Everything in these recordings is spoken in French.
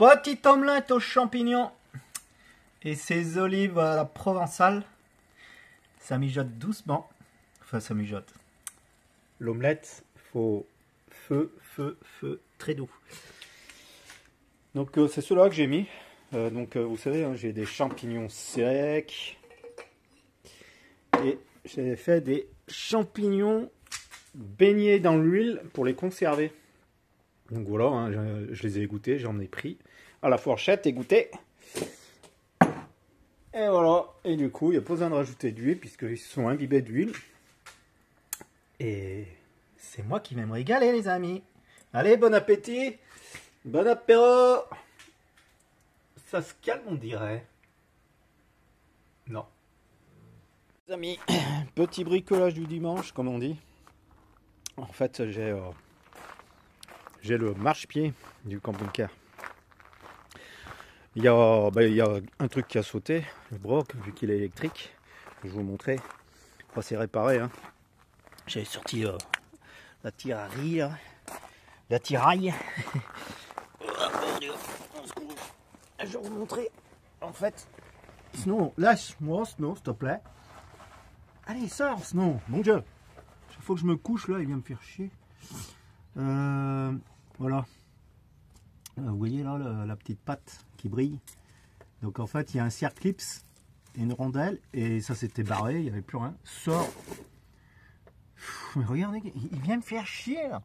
Petite omelette aux champignons et ces olives à la provençale. Ça mijote doucement. Enfin, ça mijote. L'omelette, faut feu, très doux. Donc c'est cela que j'ai mis. Vous savez, hein, j'ai des champignons secs. Et j'ai fait des champignons baignés dans l'huile pour les conserver. Donc voilà, hein, je les ai goûtés, j'en ai pris à la fourchette et goûté. Et voilà, et du coup, il n'y a pas besoin de rajouter d'huile puisqu'ils sont imbibés d'huile. Et c'est moi qui vais me régaler, les amis. Allez, bon appétit, bon apéro. Ça se calme, on dirait. Non. Les amis, petit bricolage du dimanche, comme on dit. En fait, j'ai le marchepied du camping-car. Il y a un truc qui a sauté, le broc, vu qu'il est électrique. Je vais vous montrer. Enfin, c'est réparé. Hein. J'ai sorti la tiraille, là. La tiraille. Je vais vous montrer. En fait, Snow, lâche-moi, Snow, s'il te plaît. Allez, sors, Snow, mon Dieu. Chaque fois que je me couche, là, il vient me faire chier. Voilà. Vous voyez là la petite patte qui brille. Donc en fait il y a un circlips et une rondelle et ça s'était barré, il n'y avait plus rien. Sors. Mais regardez, il vient me faire chier là.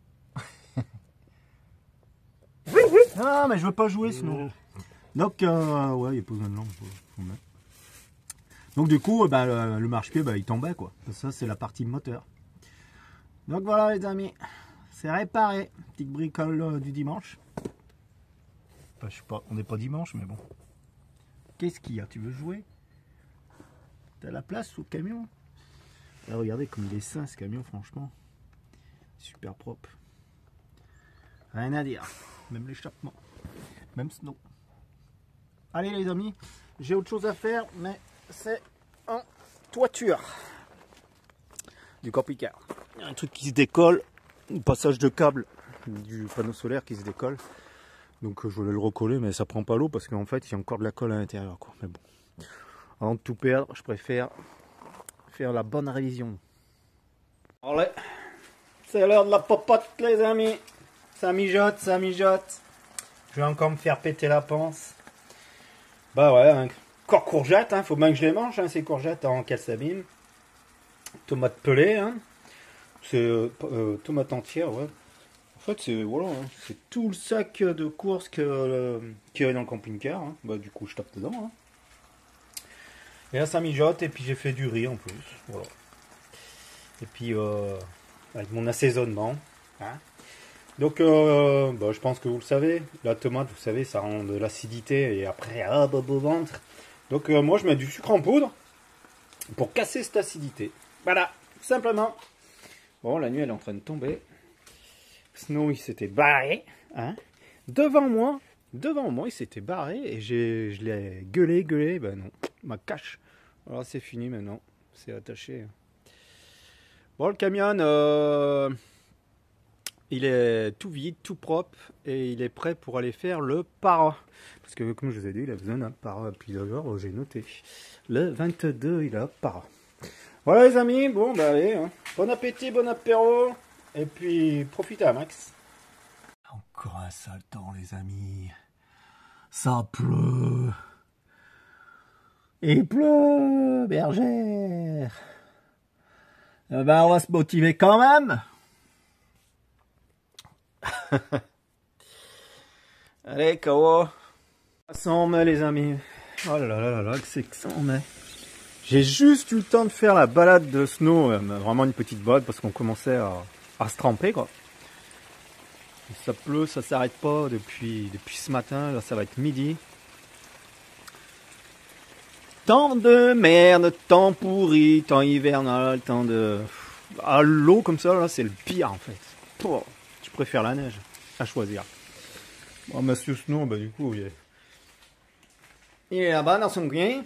Ah mais je veux pas jouer sinon. Donc ouais, il n'y a pas besoin de lampe. Donc du coup le marchepied il tombait quoi. Ça c'est la partie moteur. Donc voilà les amis, c'est réparé. Petite bricole du dimanche. Enfin, je sais pas, on n'est pas dimanche, mais bon. Qu'est-ce qu'il y a? Tu veux jouer? T'as la place sous le camion? Là, regardez comme il est sain ce camion, franchement. Super propre. Rien à dire. Même l'échappement. Même Snow. Allez les amis, j'ai autre chose à faire, mais c'est en toiture du camping-car. Il y a un truc qui se décolle, un passage de câble du panneau solaire qui se décolle. Donc je voulais le recoller, mais ça prend pas l'eau parce qu'en fait il y a encore de la colle à l'intérieur. Mais bon, avant de tout perdre, je préfère faire la bonne révision. Allez, c'est l'heure de la popote les amis. Ça mijote, ça mijote. Je vais encore me faire péter la panse. Bah ouais, encore courgettes, hein. Faut bien que je les mange, hein, ces courgettes en calcabine. Tomate pelée, hein. C'est tomate entière, ouais. En fait, c'est voilà, hein, c'est tout le sac de courses qu'il y a dans le camping-car. Hein. Bah, du coup, je tape dedans. Hein. Et là, ça mijote. Et puis, j'ai fait du riz en plus. Voilà. Et puis, avec mon assaisonnement. Hein. Donc, je pense que vous le savez. La tomate, vous savez, ça rend de l'acidité. Et après, bobo au ventre. Donc, moi, je mets du sucre en poudre pour casser cette acidité. Voilà, simplement. Bon, la nuit, elle est en train de tomber. Snow il s'était barré hein, devant moi il s'était barré et je l'ai gueulé, ben non, ma cache. Alors c'est fini maintenant, c'est attaché. Bon le camion il est tout vide, tout propre et il est prêt pour aller faire le para. Parce que comme je vous ai dit, il a besoin d'un para. Puis d'ailleurs j'ai noté, le 22 il a para. Voilà les amis, bon bah allez, hein. Bon appétit, bon apéro. Et puis, profitez à max. Encore un sale temps, les amis. Ça pleut. Il pleut, bergère. On va se motiver quand même. Allez, Kawa. Ça en met, les amis. Oh là là là, c'est que ça en met. J'ai juste eu le temps de faire la balade de Snow. Vraiment une petite balade parce qu'on commençait à se tremper quoi. Ça pleut, ça s'arrête pas depuis ce matin, là ça va être midi. Temps de merde, temps pourri, temps hivernal, temps de... Ah, l'eau comme ça, là c'est le pire en fait. Oh, je préfère la neige, à choisir. Bon, monsieur Snow, bah du coup, il est là-bas dans son coin.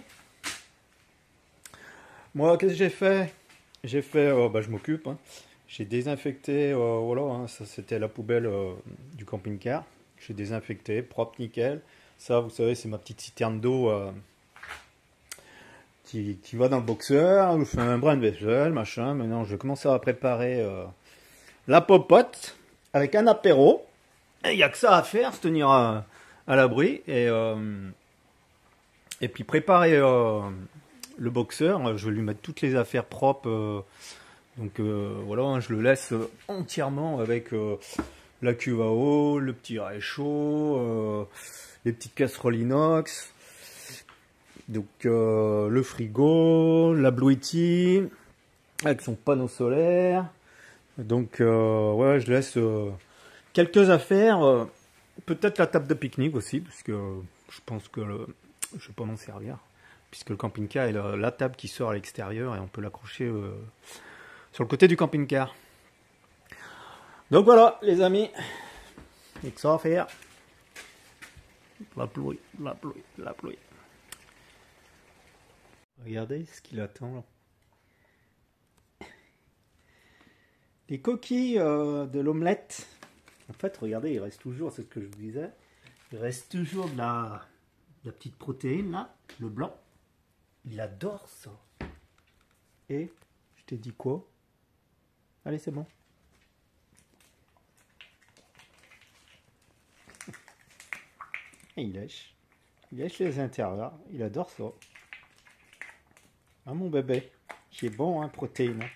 Moi, qu'est-ce que j'ai fait? J'ai fait, je m'occupe, hein. J'ai désinfecté, voilà, hein, ça c'était la poubelle du camping-car. J'ai désinfecté, propre, nickel. Ça, vous savez, c'est ma petite citerne d'eau qui va dans le boxeur. Je fais un brin de vaisselle, machin. Maintenant, je vais commencer à préparer la popote avec un apéro. Et il n'y a que ça à faire, se tenir à l'abri. Et puis préparer le boxeur. Je vais lui mettre toutes les affaires propres. Donc voilà, je le laisse entièrement avec la cuve à eau, le petit réchaud, les petites casseroles inox, donc le frigo, la Blue Yeti avec son panneau solaire. Donc ouais, je laisse quelques affaires, peut-être la table de pique-nique aussi, parce que je pense que je vais pas m'en servir, puisque le camping-car est la table qui sort à l'extérieur et on peut l'accrocher sur le côté du camping-car. Donc voilà les amis, il n'y a que ça à faire. La pluie, la pluie, la pluie. Regardez ce qu'il attend là. Les coquilles de l'omelette. En fait, regardez, il reste toujours, c'est ce que je vous disais, il reste toujours de la petite protéine là, le blanc. Il adore ça. Et je t'ai dit quoi? Allez, c'est bon. Et il lèche les intérieurs, il adore ça. Ah mon bébé, qui est bon, hein, protéines.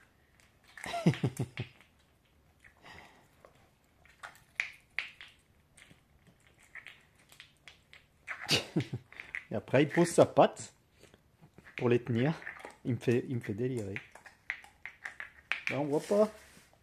Et après, il pose sa patte pour les tenir. Il me fait délirer. Là, on voit pas.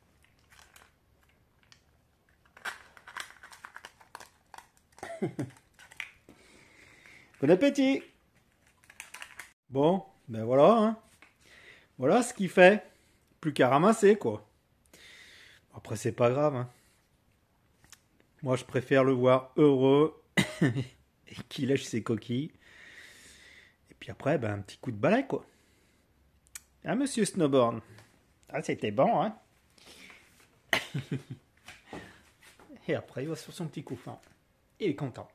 Bon appétit. Bon, ben voilà, hein. Voilà ce qu'il fait. Plus qu'à ramasser, quoi. Après, c'est pas grave, hein. Moi, je préfère le voir heureux et qu'il lèche ses coquilles. Et puis après, ben, un petit coup de balai, quoi. Ah, monsieur Snowboard. Ah, c'était bon, hein. Et après, il va sur son petit couffin. Il est content.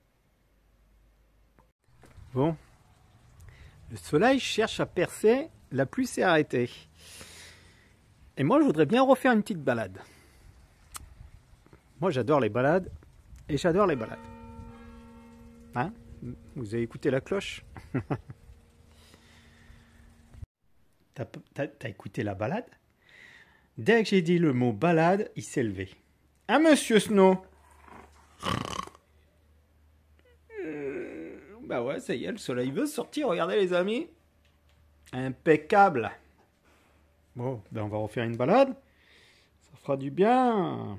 Bon. Le soleil cherche à percer, la pluie s'est arrêtée. Et moi, je voudrais bien refaire une petite balade. Moi, j'adore les balades. Et j'adore les balades. Hein? Vous avez écouté la cloche? T'as écouté la balade? Dès que j'ai dit le mot balade, il s'est levé. Ah, monsieur Snow! Bah ouais, ça y est, le soleil veut sortir, regardez les amis. Impeccable. Bon, ben on va refaire une balade. Ça fera du bien.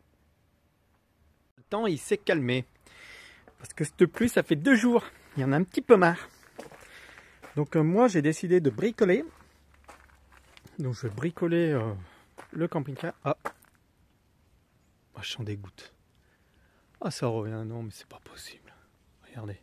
Le temps, il s'est calmé. Parce que cette pluie, ça fait 2 jours. Il y en a un petit peu marre. Donc moi, j'ai décidé de bricoler. Donc je vais bricoler le camping-car. Ah, je sens des gouttes. Ah, ça revient. Non, mais c'est pas possible. Regardez.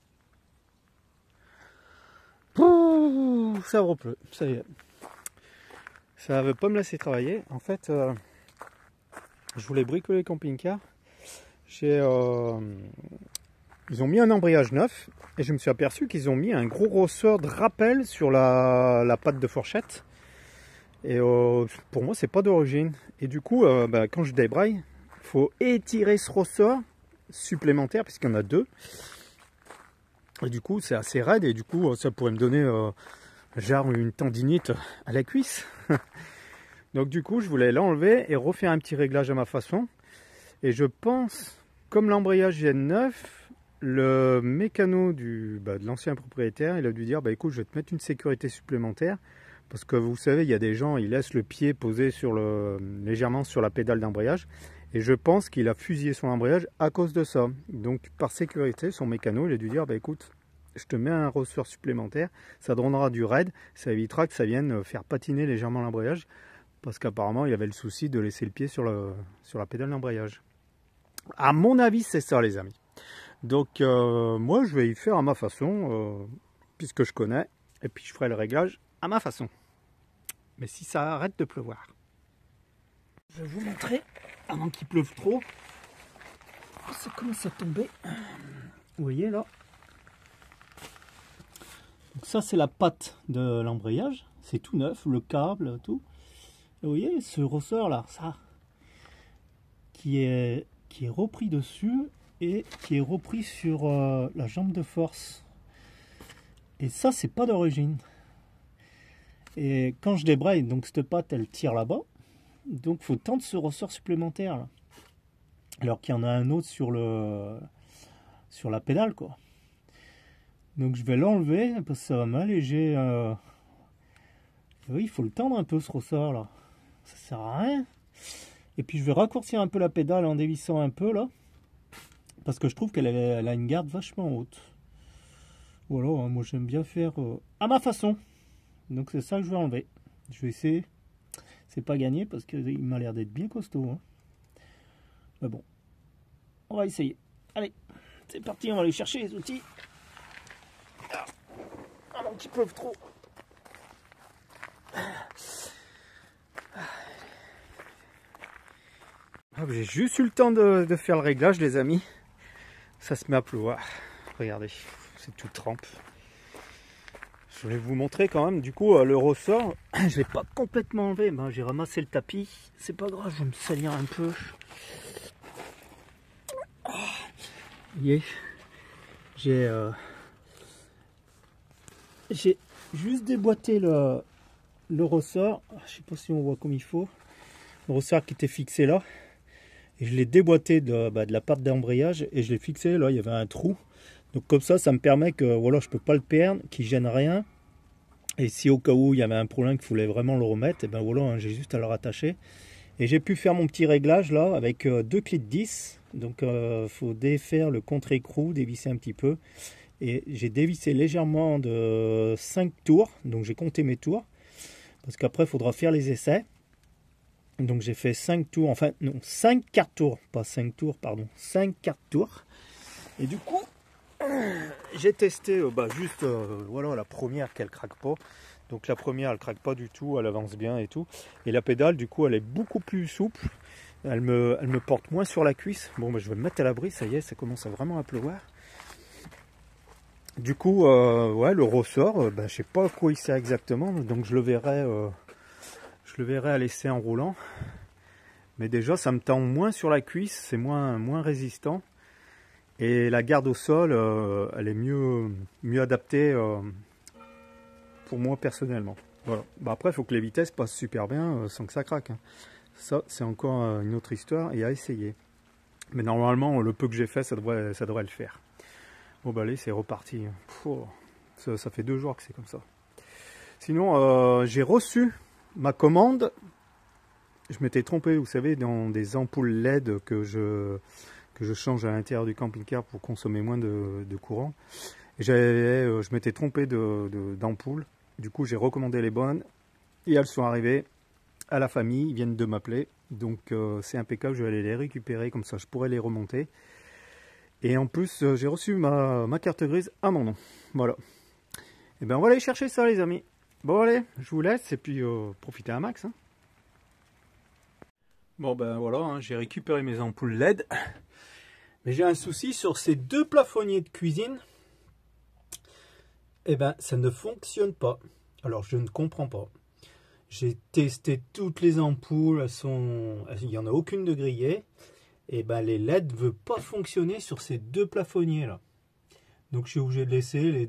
Pouh, ça repleut. Ça y est. Ça veut pas me laisser travailler. En fait, je voulais bricoler le camping-car. Ils ont mis un embrayage neuf et je me suis aperçu qu'ils ont mis un gros ressort de rappel sur la patte de fourchette. Et pour moi, c'est pas d'origine. Et du coup, quand je débraille, il faut étirer ce ressort supplémentaire puisqu'il y en a 2. Et du coup, c'est assez raide et du coup, ça pourrait me donner genre une tendinite à la cuisse. Donc du coup, je voulais l'enlever et refaire un petit réglage à ma façon. Et je pense, comme l'embrayage est neuf, le mécano de l'ancien propriétaire, il a dû dire, bah écoute, je vais te mettre une sécurité supplémentaire. Parce que vous savez, il y a des gens, ils laissent le pied posé légèrement sur la pédale d'embrayage. Et je pense qu'il a fusillé son embrayage à cause de ça. Donc par sécurité, son mécano, il a dû dire, bah écoute, je te mets un ressort supplémentaire, ça donnera du raid, ça évitera que ça vienne faire patiner légèrement l'embrayage. Parce qu'apparemment, il avait le souci de laisser le pied sur la pédale d'embrayage. À mon avis, c'est ça, les amis. Donc, moi, je vais y faire à ma façon, puisque je connais. Et puis, je ferai le réglage à ma façon. Mais si ça arrête de pleuvoir. Je vais vous montrer, avant qu'il pleuve trop. ça commence à tomber. Vous voyez là. Donc ça c'est la patte de l'embrayage. C'est tout neuf, le câble, tout. Et vous voyez ce ressort là, ça, qui est repris dessus et qui est repris sur la jambe de force. Et ça c'est pas d'origine. Et quand je débraye, donc cette patte elle tire là-bas. Donc il faut tendre ce ressort supplémentaire là. Alors qu'il y en a un autre sur la pédale quoi. Donc je vais l'enlever parce que ça va m'alléger. Oui, il faut le tendre un peu ce ressort là. Ça sert à rien. Et puis je vais raccourcir un peu la pédale en dévissant un peu là. Parce que je trouve qu'elle a une garde vachement haute. Voilà, moi j'aime bien faire à ma façon. Donc c'est ça que je vais enlever. Je vais essayer. C'est pas gagné parce qu'il m'a l'air d'être bien costaud. Hein. Mais bon, on va essayer. Allez, c'est parti, on va aller chercher les outils. Ah, un petit peu trop. Ah, j'ai juste eu le temps de faire le réglage, les amis. Ça se met à pleuvoir. Regardez, c'est tout trempe. Je voulais vous montrer quand même. Du coup, le ressort, je ne l'ai pas complètement enlevé. Ben, j'ai ramassé le tapis. C'est pas grave, je vais me salir un peu. Vous voyez, j'ai juste déboîté le ressort. Je sais pas si on voit comme il faut. Le ressort qui était fixé là. Et je l'ai déboîté de la patte d'embrayage et je l'ai fixé là, il y avait un trou. Donc comme ça me permet que voilà, je peux pas le perdre, qu'il gêne rien. Et si au cas où il y avait un problème qu'il fallait vraiment le remettre, et ben voilà, hein, j'ai juste à le rattacher. Et j'ai pu faire mon petit réglage là avec deux clés de 10. Donc faut défaire le contre-écrou, dévisser un petit peu. Et j'ai dévissé légèrement de 5 tours. Donc j'ai compté mes tours. Parce qu'après il faudra faire les essais. Donc j'ai fait 5 tours, enfin non, 5 quarts tours, pas 5 tours, pardon, 5 quarts tours. Et du coup, j'ai testé juste voilà, la première qu'elle craque pas. Donc la première elle craque pas du tout, elle avance bien et tout. Et la pédale du coup elle est beaucoup plus souple, elle me porte moins sur la cuisse. Bon je vais me mettre à l'abri, ça y est, ça commence vraiment à pleuvoir. Du coup, ouais, le ressort, je sais pas à quoi il sert exactement, donc je le verrai à l'essai en roulant. Mais déjà ça me tend moins sur la cuisse, c'est moins résistant. Et la garde au sol, elle est mieux adaptée pour moi personnellement. Voilà. Après il faut que les vitesses passent super bien sans que ça craque. Hein. Ça c'est encore une autre histoire et à essayer. Mais normalement le peu que j'ai fait ça devrait le faire. Bon allez, c'est reparti. Ça fait 2 jours que c'est comme ça. Sinon j'ai reçu ma commande. Je m'étais trompé, vous savez, dans des ampoules LED que je change à l'intérieur du camping-car pour consommer moins de courant. Et je m'étais trompé d'ampoules. Du coup, j'ai recommandé les bonnes et elles sont arrivées à la famille. Ils viennent de m'appeler. Donc, c'est impeccable. Je vais aller les récupérer. Comme ça, je pourrai les remonter. Et en plus, j'ai reçu ma carte grise à mon nom. Voilà. Et bien, on va aller chercher ça, les amis. Bon, allez, je vous laisse et puis profitez un max. Hein. Bon, ben voilà, hein, j'ai récupéré mes ampoules LED. Mais j'ai un souci sur ces 2 plafonniers de cuisine. Eh ben, ça ne fonctionne pas. Alors, je ne comprends pas. J'ai testé toutes les ampoules. Il n'y en a aucune de grillée. Et ben, les LED ne veulent pas fonctionner sur ces 2 plafonniers là. Donc, je suis obligé de laisser les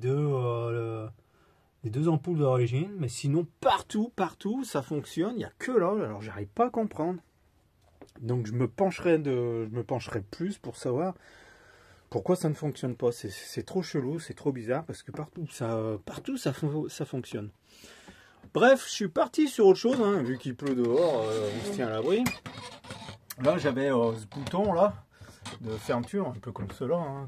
deux ampoules d'origine. Mais sinon, partout, ça fonctionne. Il n'y a que là. Alors, j'arrive pas à comprendre. Donc je me pencherai plus pour savoir pourquoi ça ne fonctionne pas. C'est trop chelou, c'est trop bizarre parce que partout ça fonctionne. Bref, je suis parti sur autre chose, hein, vu qu'il pleut dehors, on se tient à l'abri. Là j'avais ce bouton là de fermeture, un peu comme cela. Hein.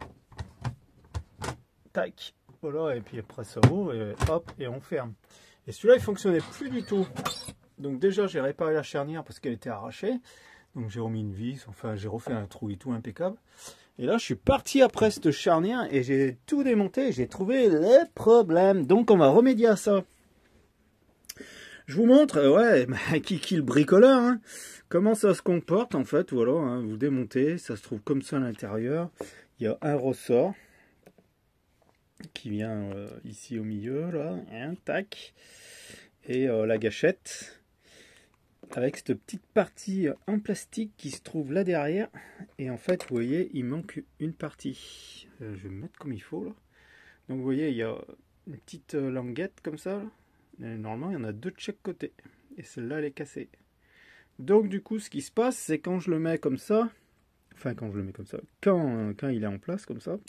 Tac, voilà, et puis après ça ouvre et hop, et on ferme. Et celui-là il fonctionnait plus du tout. Donc déjà j'ai réparé la charnière parce qu'elle était arrachée. Donc j'ai remis une vis, enfin j'ai refait un trou et tout impeccable. Et là je suis parti après cette charnière et j'ai tout démonté, j'ai trouvé les problèmes. Donc on va remédier à ça. Je vous montre, ouais, qui le bricoleur, hein. Comment ça se comporte en fait, voilà, hein, vous démontez, ça se trouve comme ça à l'intérieur. Il y a un ressort qui vient ici au milieu, là, hein, tac. Et la gâchette, avec cette petite partie en plastique qui se trouve là derrière. Et en fait, vous voyez, il manque une partie. Je vais me mettre comme il faut, là. Donc vous voyez, il y a une petite languette comme ça, là. Et normalement, il y en a deux de chaque côté. Et celle-là, elle est cassée. Donc du coup, ce qui se passe, c'est quand je le mets comme ça, enfin quand je le mets comme ça, quand il est en place comme ça,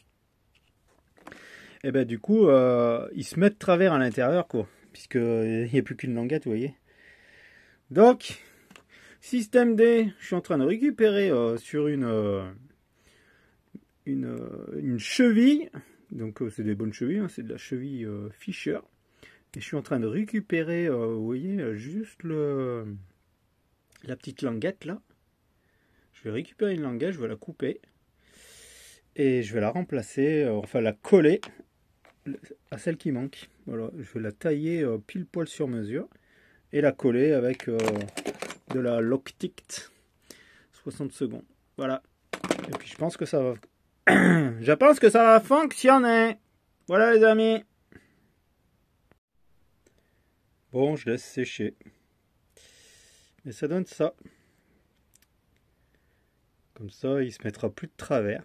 et ben du coup, il se met de travers à l'intérieur, quoi, puisqu'il n'y a plus qu'une languette, vous voyez. Donc, système D, je suis en train de récupérer sur une cheville, donc c'est des bonnes chevilles, hein, c'est de la cheville Fischer, et je suis en train de récupérer, vous voyez, juste la petite languette là. Je vais récupérer une languette, je vais la couper et je vais la remplacer, enfin la coller à celle qui manque. Voilà, je vais la tailler pile poil sur mesure et la coller avec de la Loctite 60 secondes. Voilà. Et puis je pense que ça va je pense que ça va fonctionner. Voilà les amis. Bon, je laisse sécher. Et ça donne ça. Comme ça, il se mettra plus de travers.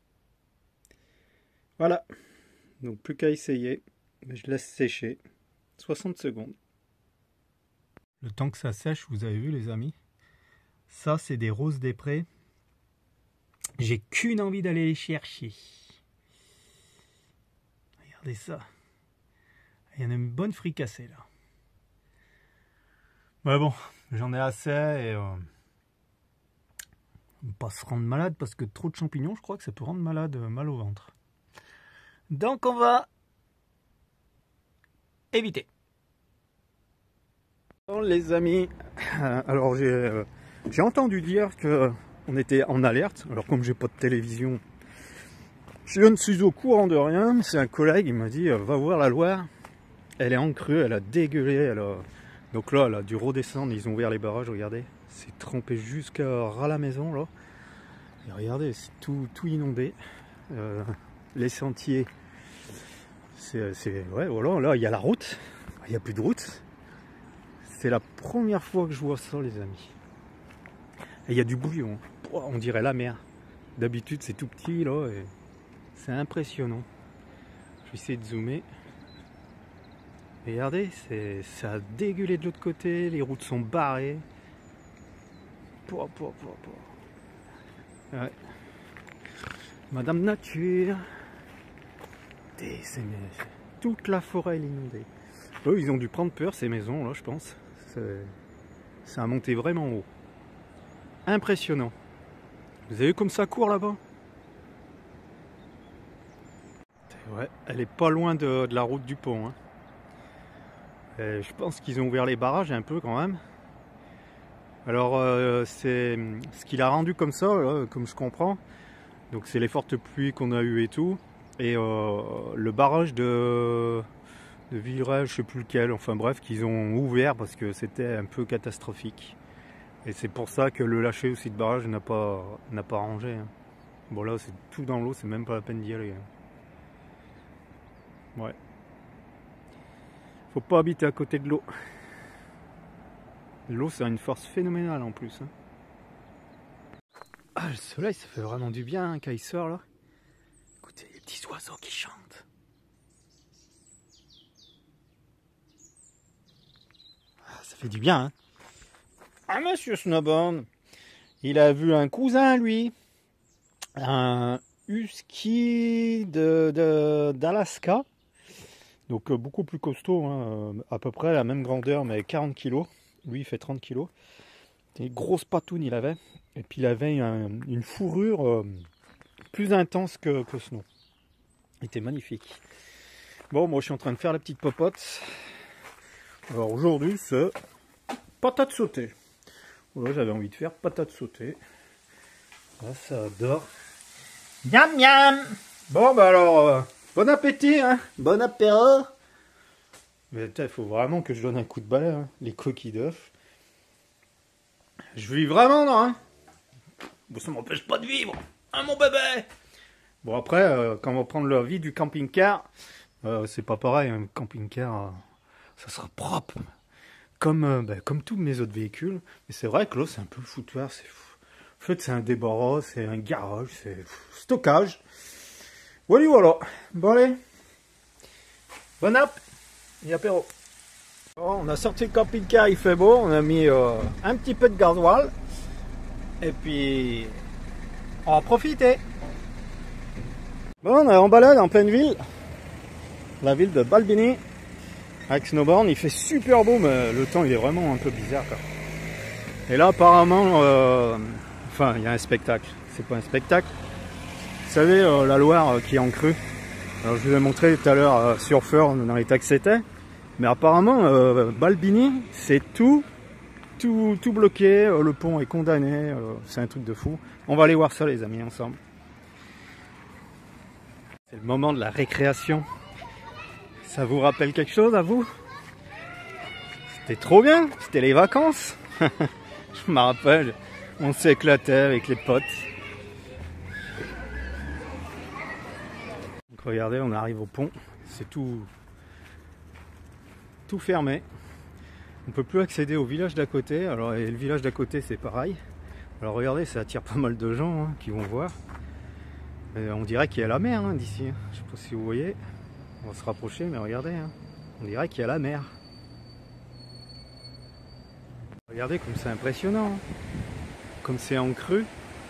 Voilà. Donc plus qu'à essayer. Je laisse sécher. 60 secondes. Le temps que ça sèche, vous avez vu les amis. Ça, c'est des roses des prés. J'ai qu'une envie d'aller les chercher. Regardez ça. Il y en a une bonne fricassée là. Mais bon, j'en ai assez et on ne pas se rendre malade parce que trop de champignons, je crois que ça peut rendre malade, mal au ventre. Donc on va éviter. Bon, les amis, alors j'ai entendu dire que on était en alerte. Alors comme j'ai pas de télévision, je ne suis au courant de rien. Mais c'est un collègue, il m'a dit va voir la Loire. Elle est en crue, elle a dégueulé, elle a... Donc là, elle a dû redescendre, ils ont ouvert les barrages, regardez. C'est trempé jusqu'à ras la maison là. Et regardez, c'est tout inondé. Les sentiers, ouais, voilà, là il y a la route, il n'y a plus de route. C'est la première fois que je vois ça les amis. Et il y a du bouillon, on dirait la mer. D'habitude c'est tout petit là, et c'est impressionnant. Je vais essayer de zoomer. Regardez, ça a dégueulé de l'autre côté, les routes sont barrées. Ouais. Madame Nature. Toute la forêt est inondée. Eux, ils ont dû prendre peur, ces maisons là, je pense. Ça a monté vraiment haut. Impressionnant. Vous avez vu comme ça court là-bas? Ouais, elle est pas loin de la route du pont. Hein. Je pense qu'ils ont ouvert les barrages un peu quand même. Alors c'est ce qui l'a rendu comme ça, là, comme je comprends. Donc c'est les fortes pluies qu'on a eues et tout. Et le barrage de Villeray, je sais plus lequel, enfin bref, qu'ils ont ouvert parce que c'était un peu catastrophique. Et c'est pour ça que le lâcher aussi de barrage n'a pas arrangé. Hein. Bon là c'est tout dans l'eau, c'est même pas la peine d'y aller. Hein. Ouais. Faut pas habiter à côté de l'eau. L'eau, ça a une force phénoménale en plus. Hein. Ah, le soleil, ça fait vraiment du bien hein, quand il sort là. Écoutez, les petits oiseaux qui chantent. Ah, ça fait du bien. Hein. Ah, monsieur Snowbourne, il a vu un cousin, lui. Un husky d'Alaska. Donc beaucoup plus costaud, hein, à peu près la même grandeur, mais 40 kg. Lui, il fait 30 kg. Une grosse patoune, il avait. Et puis, il avait une fourrure plus intense que Snow. Il était magnifique. Bon, moi, je suis en train de faire la petite popote. Alors, aujourd'hui, c'est patate sautée. Voilà, j'avais envie de faire patate sautée. Là, ça adore. Miam, miam. Bon, bah alors, bon appétit, hein. Bon apéro. Mais il faut vraiment que je donne un coup de balai, hein. Les coquilles d'œufs. Je vis vraiment, non hein. Bon, ça m'empêche pas de vivre, hein, mon bébé. Bon, après, quand on va prendre la vie du camping-car, c'est pas pareil. Un camping-car, ça sera propre, comme tous mes autres véhicules. Mais c'est vrai que là, c'est un peu le foutoir. En fait, c'est un débarras, c'est un garage, c'est stockage. Voilà. Bon, allez. Bon app et apéro. Bon, on a sorti le camping-car, il fait beau. On a mis un petit peu de gasoil. Et puis, on va profiter. Bon, on est en balade en pleine ville. La ville de Balbini. Avec Snowboard, il fait super beau, mais le temps il est vraiment un peu bizarre, quoi. Et là, apparemment, enfin, il y a un spectacle. C'est pas un spectacle. Vous savez, la Loire qui est en crue. Alors, je vous ai montré tout à l'heure surfeur dans les taxes c'était. Mais apparemment, Balbini, c'est tout bloqué. Le pont est condamné. C'est un truc de fou. On va aller voir ça, les amis, ensemble. C'est le moment de la récréation. Ça vous rappelle quelque chose à vous? C'était trop bien. C'était les vacances. Je me rappelle. On s'éclatait avec les potes. Donc regardez, on arrive au pont. C'est tout fermé. On peut plus accéder au village d'à côté. Alors et le village d'à côté c'est pareil. Alors regardez, ça attire pas mal de gens hein, qui vont voir. Et on dirait qu'il y a la mer hein, d'ici. Je sais pas si vous voyez. On va se rapprocher, mais regardez. Hein. On dirait qu'il y a la mer. Regardez comme c'est impressionnant. Hein. Comme c'est en creux.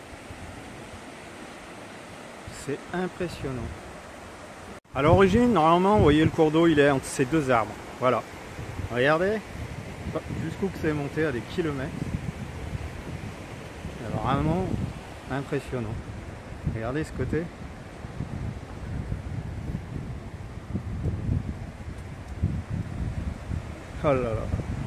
C'est impressionnant. À l'origine, normalement, vous voyez le cours d'eau, il est entre ces deux arbres. Voilà. Regardez. Jusqu'où que c'est monté à des kilomètres. Alors vraiment impressionnant. Regardez ce côté. Oh là là.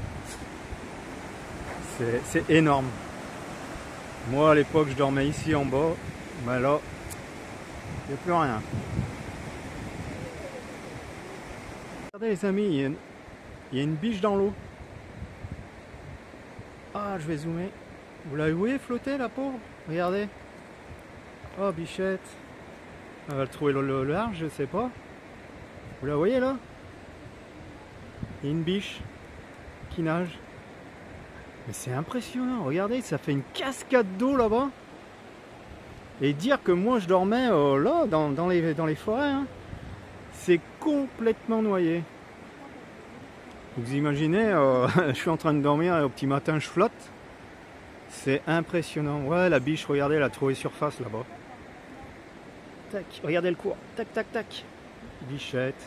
C'est énorme. Moi à l'époque je dormais ici en bas. Mais là, il n'y a plus rien. Regardez les amis, il y a une biche dans l'eau. Ah, je vais zoomer. Vous la voyez flotter la pauvre? Regardez. Oh bichette. Elle va le trouver le large, je sais pas. Vous la voyez là? Il y a une biche qui nage. Mais c'est impressionnant, regardez, ça fait une cascade d'eau là-bas. Et dire que moi je dormais là, dans les forêts, hein, c'est complètement noyé. Vous imaginez, je suis en train de dormir et au petit matin je flotte. C'est impressionnant. Ouais, la biche, regardez, elle a trouvé surface là-bas. Tac, regardez le cours. Tac, tac, tac. Bichette.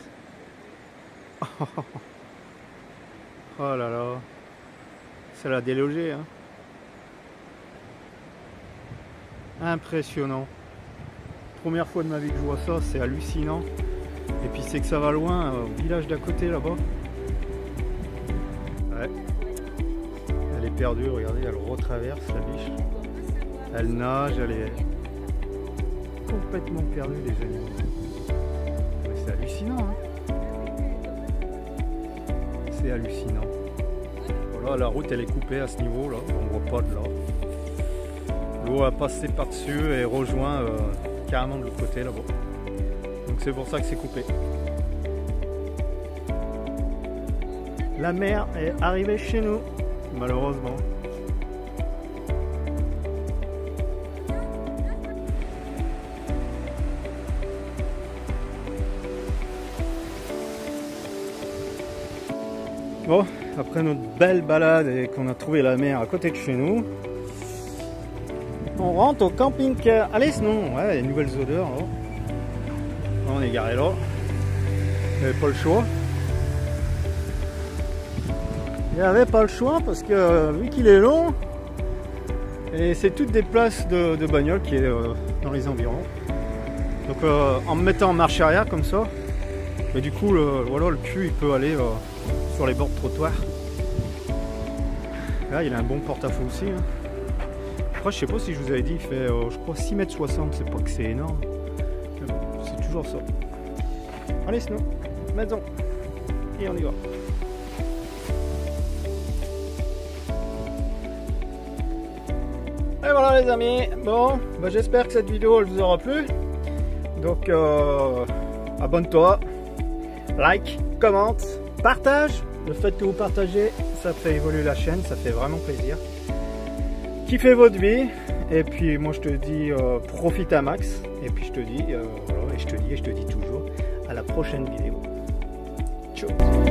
Oh là là. Ça l'a délogé, hein. Impressionnant. Première fois de ma vie que je vois ça, c'est hallucinant. Et puis c'est que ça va loin, au village d'à côté là-bas. Ouais. Elle est perdue, regardez, elle retraverse la biche. Elle nage, elle est complètement perdue les animaux. Mais c'est hallucinant, hein. C'est hallucinant. Voilà, la route elle est coupée à ce niveau là, on voit pas de là. L'eau a passé par-dessus et rejoint carrément de l'autre côté là-bas. Donc c'est pour ça que c'est coupé. La mer est arrivée chez nous, malheureusement. Bon, après notre belle balade et qu'on a trouvé la mer à côté de chez nous, on rentre au camping-car. Allez, sinon, ouais, les nouvelles odeurs là. On est garé là. Il n'y avait pas le choix. Il n'y avait pas le choix parce que vu qu'il est long, et c'est toutes des places de bagnole qui est dans les environs. Donc en me mettant en marche arrière comme ça, et du coup voilà, le cul il peut aller sur les bords de trottoir. Là il a un bon porte-à-faux aussi. Hein. Après je sais pas si je vous avais dit, il fait je crois 6,60 m, c'est pas que c'est énorme. Mais bon, c'est toujours ça. Allez sinon, maison. Et on y va. Et voilà les amis, bon, bah, j'espère que cette vidéo elle vous aura plu. Donc abonne-toi, like, commente, partage. Le fait que vous partagez, ça fait évoluer la chaîne, ça fait vraiment plaisir. Kiffez votre vie. Et puis moi je te dis profite à max. Et puis je te dis, voilà, et je te dis toujours à la prochaine vidéo. Ciao.